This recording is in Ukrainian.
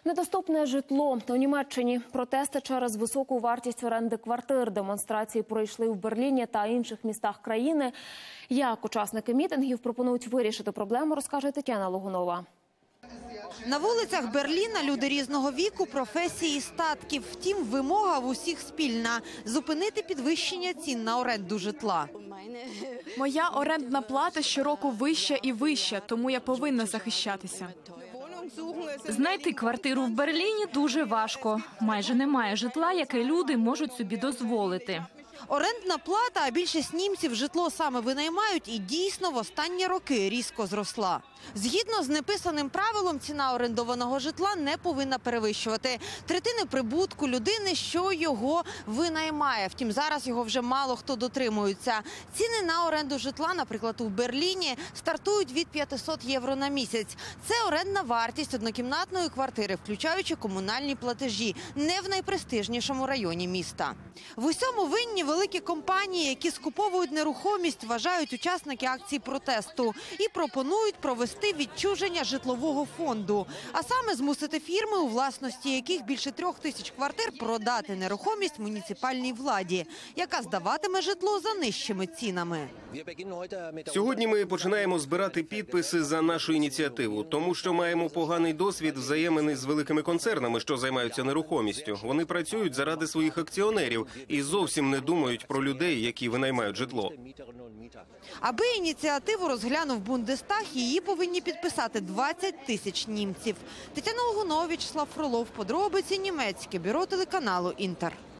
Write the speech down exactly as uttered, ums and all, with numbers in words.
Недоступне житло. У Німеччині протести через високу вартість оренди квартир. Демонстрації пройшли в Берліні та інших містах країни. Як учасники мітингів пропонують вирішити проблему, розкаже Тетяна Логунова. На вулицях Берліна люди різного віку, професії, статків. Втім, вимога в усіх спільна – зупинити підвищення цін на оренду житла. Моя орендна плата щороку вища і вища, тому я повинна захищатися. Знайти квартиру в Берліні дуже важко. Майже немає житла, яке люди можуть собі дозволити. Орендна плата, а більшість німців житло саме винаймають, і дійсно в останні роки різко зросла. Згідно з неписаним правилом, ціна орендованого житла не повинна перевищувати третини прибутку людини, що його винаймає. Втім, зараз його вже мало хто дотримується. Ціни на оренду житла, наприклад, у Берліні, стартують від п'ятисот євро на місяць. Це орендна вартість однокімнатної квартири, включаючи комунальні платежі, не в найпрестижнішому районі міста. В усьому винні великі компанії, які скуповують нерухомість, вважають учасники акції протесту і пропонують провести відчуження житлового фонду, а саме змусити фірми, у власності яких більше трьох тисяч квартир, продати нерухомість муніципальній владі, яка здаватиме житло за нижчими цінами. Сьогодні ми починаємо збирати підписи за нашу ініціативу, тому що маємо поганий досвід взаємини з великими концернами, що займаються нерухомістю. Вони працюють заради своїх акціонерів і зовсім не думають про людей, які винаймають житло. Аби ініціативу розглянув Бундестаг, її повинні підписати двадцять тисяч німців. Тетяна Логунова, Вячеслав Фролов, подробиці, німецьке бюро телеканалу «Інтер».